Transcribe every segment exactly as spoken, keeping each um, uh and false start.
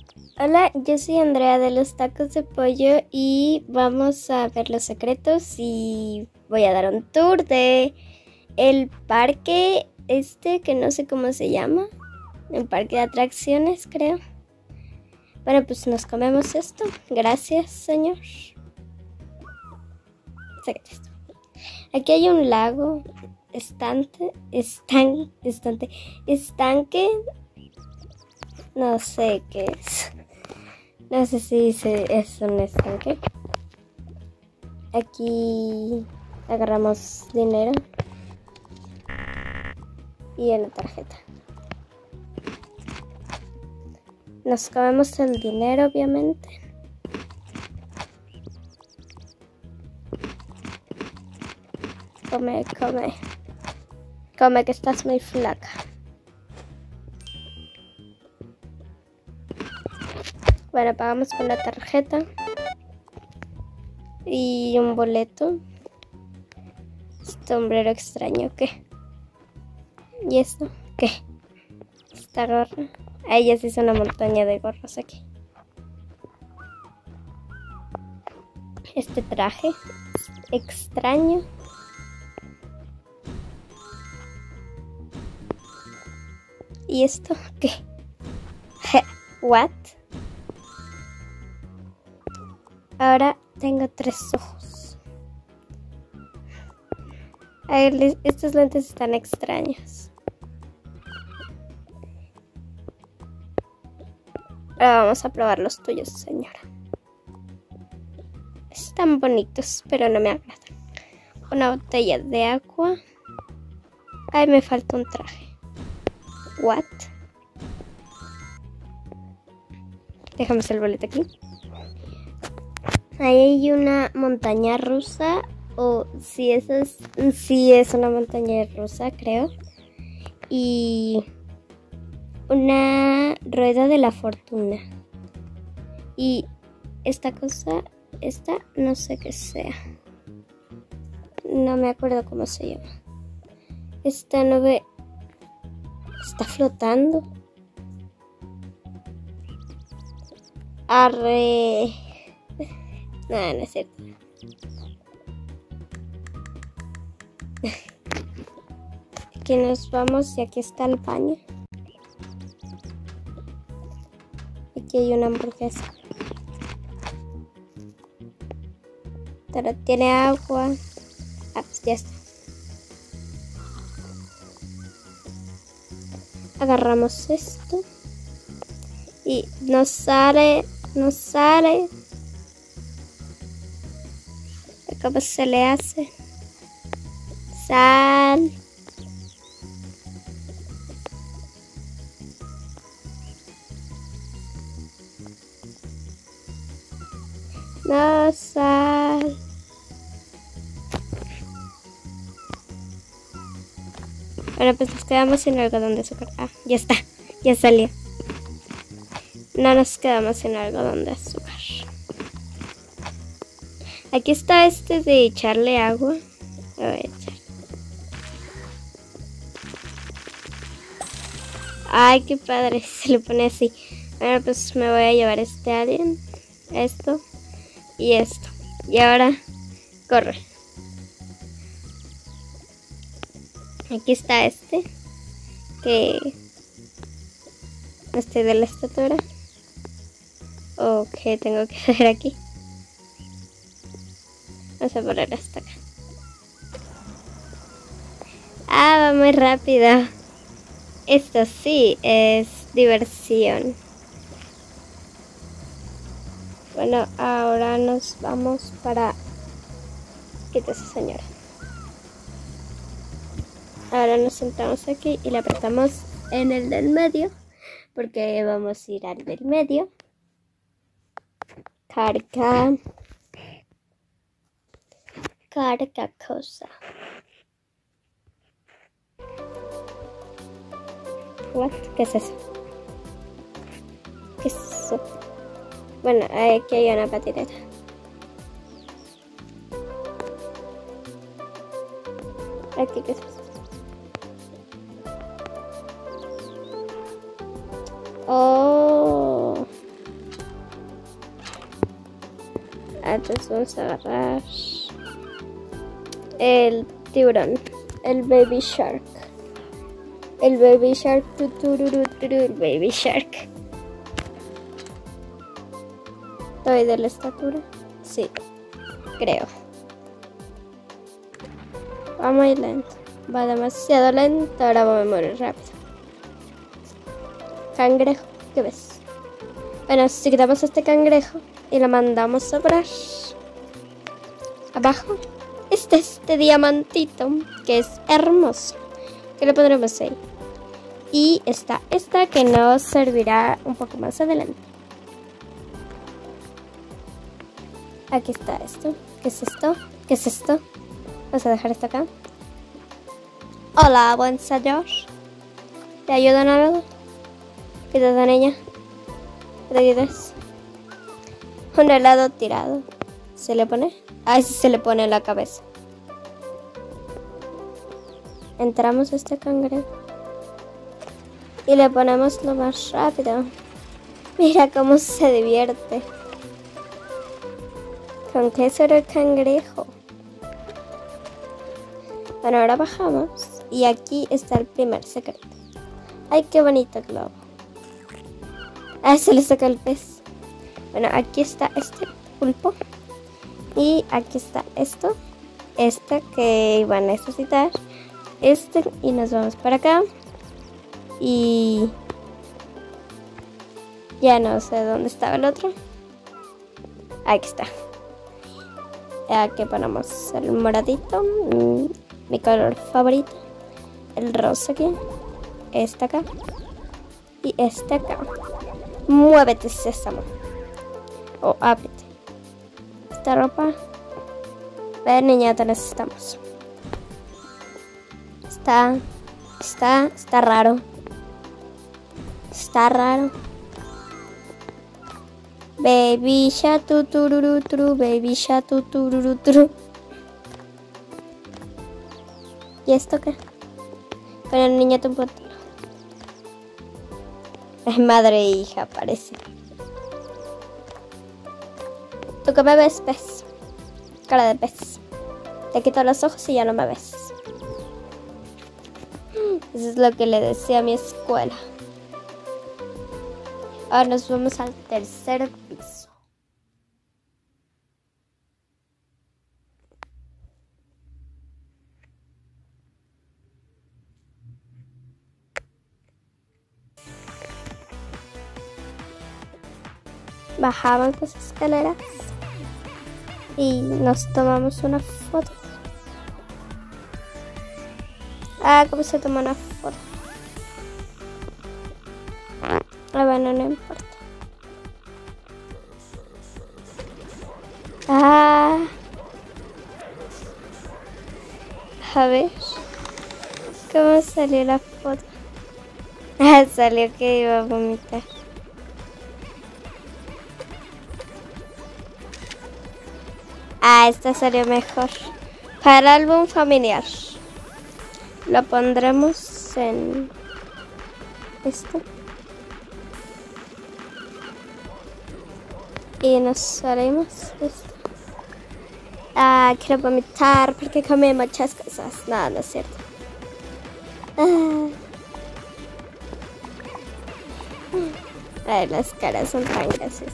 Hola, yo soy Andrea de los tacos de pollo y vamos a ver los secretos y voy a dar un tour de el parque este que no sé cómo se llama, el parque de atracciones creo. Bueno, pues nos comemos esto. Gracias, señor. Sácate esto. Aquí hay un lago, estante, estan, estante, estanque, no sé qué es. No sé si es un estanque. Aquí agarramos dinero y en la tarjeta. Nos comemos el dinero, obviamente. Come, come. Come que estás muy flaca. Bueno, pagamos con la tarjeta. Y un boleto. Este sombrero extraño, ¿qué? ¿Y esto? ¿Qué? Esta gorra. Ahí ya se hizo una montaña de gorros aquí. Este traje extraño. ¿Y esto qué? ¿What? Ahora tengo tres ojos. A ver, estos lentes están extraños. Ahora vamos a probar los tuyos, señora. Están bonitos, pero no me agradan. Una botella de agua. Ay, me falta un traje. What? Dejamos el boleto aquí. Ahí hay una montaña rusa. O si eso es, si es una montaña rusa, creo. Y una rueda de la fortuna. Y esta cosa, esta no sé qué sea. No me acuerdo cómo se llama. Esta nube está flotando. Arre. No, no es cierto. Aquí nos vamos y aquí está el baño. Aquí hay una hamburguesa. Pero tiene agua. Ah, pues ya está. Agarramos esto. Y nos sale, nos sale. ¿Cómo se le hace? Sal. No sal. Bueno, pues nos quedamos sin algodón de azúcar. Ah, ya está, ya salió. No nos quedamos sin algodón de azúcar. Aquí está este de echarle agua. Lo voy a echar. Ay, qué padre, se le pone así. Bueno, pues me voy a llevar este alien, esto y esto. Y ahora, corre. Aquí está este, que estoy de la estatura. O que tengo que hacer aquí. Vamos a poner hasta acá. Ah, va muy rápido. Esto sí es diversión. Bueno, ahora nos vamos para... Quítese, señora. Ahora nos sentamos aquí y le apretamos en el del medio. Porque vamos a ir al del medio. Carga. Carga cosa. What? ¿Qué es eso? ¿Qué es eso? Bueno, aquí hay una patineta. Aquí, ¿qué es eso? Oh. Entonces vamos a agarrar el tiburón, el baby shark. El baby shark, tutururuturu, el baby shark. ¿Estoy de la estatura? Sí, creo. Va muy lento. Va demasiado lento, ahora voy a morir rápido. Cangrejo, ¿qué ves? Bueno, si quitamos este cangrejo y lo mandamos a parar abajo, este este diamantito que es hermoso, que lo pondremos ahí. Y está esta que nos servirá un poco más adelante. Aquí está esto. ¿Qué es esto? ¿Qué es esto? Vamos a dejar esto acá. Hola, buen señor. ¿Te ayudo en algo? ¿Qué te da, niña? ¿Qué te ayudas? Un helado tirado. ¿Se le pone? Ay, sí se le pone en la cabeza. Entramos a este cangrejo y le ponemos lo más rápido. Mira cómo se divierte. ¿Con qué será el cangrejo? Bueno, ahora bajamos y aquí está el primer secreto. Ay, qué bonito globo. Ah, se le saca el pez. Bueno, aquí está este pulpo. Y aquí está esto. Este que iba a necesitar. Este. Y nos vamos para acá. Y ya no sé dónde estaba el otro. Aquí está. Aquí ponemos el moradito. Mi color favorito. El rosa aquí. Este acá. Y este acá. Muévete, sésamo. O oh, ábrete. Esta ropa. Ven, niña, te necesitamos. Está. Está. Está raro. Está raro. Baby sha tu tururu turu. Baby sha tu tururu turu. ¿Y esto qué? Con el niño te puedo. Es madre e hija, parece. ¿Tú qué me ves, pez? Cara de pez. Te quito los ojos y ya no me ves. Eso es lo que le decía a mi escuela. Ahora nos vamos al tercer piso. Bajamos las escaleras y nos tomamos una foto. Ah, ¿cómo se toma una foto? Ah, bueno, no importa. Ah, a ver, ¿cómo salió la foto? Ah, salió que iba a vomitar. Ah, esta salió mejor. Para el álbum familiar. Lo pondremos en esto. Y nos haremos esto. Ah, quiero vomitar porque comí muchas cosas. No, no es cierto. Ah. Ay, las caras son tan graciosas.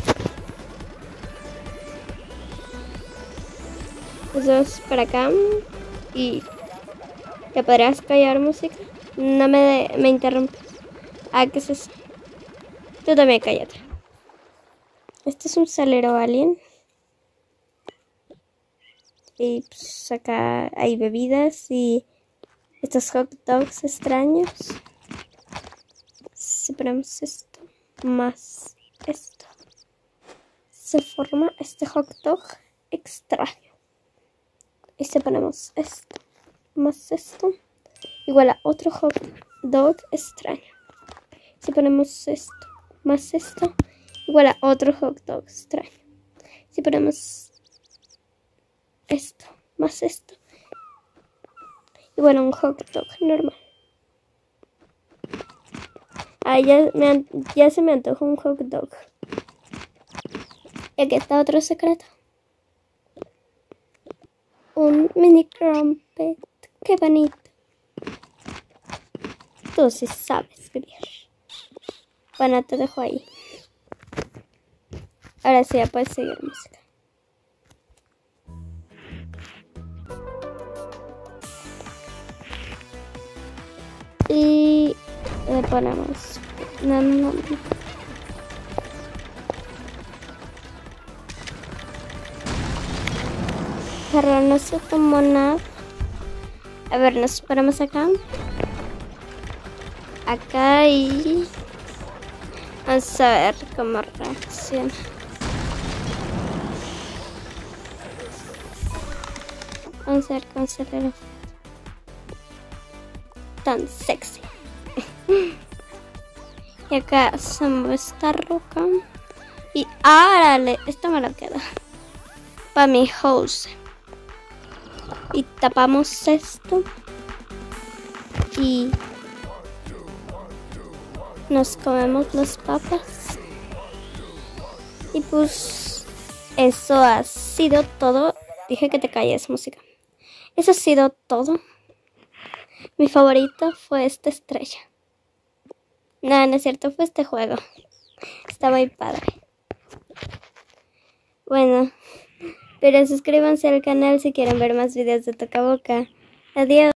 Nos vamos para acá y ¿te podrías callar, música? No me, de, me interrumpes. Ah, ¿qué es eso? Tú también cállate. Este es un salero alien. Y pues acá hay bebidas y estos hot dogs extraños. Si ponemos esto más esto, se forma este hot dog extraño. Y si ponemos esto más esto, igual a otro hot dog extraño. Si ponemos esto más esto, igual a otro hot dog extraño. Si ponemos esto más esto, igual a un hot dog normal. Ah, ya, me, ya se me antojó un hot dog. Y aquí está otro secreto. un mini crumpet. ¡Qué bonito! Tú sí sabes vivir. Bueno, te dejo ahí. Ahora sí ya puedes seguir música. Y le ponemos... No, no, no. Pero no se tomó nada. A ver, nos ponemos acá. Acá y... Vamos a ver cómo reacciona. Vamos a ver cómo se ve. Tan sexy. Y acá se mueve esta roca. Y árale, esto me lo queda para mi house. Y tapamos esto. Y nos comemos las papas. Y pues eso ha sido todo. Dije que te calles, música. Eso ha sido todo. Mi favorito fue esta estrella. No, no es cierto, fue este juego. Está muy padre. Bueno, pero suscríbanse al canal si quieren ver más videos de Toca Boca. Adiós.